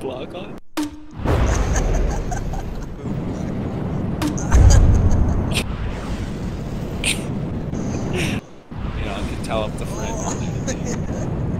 block on? You know, I can tell up the front.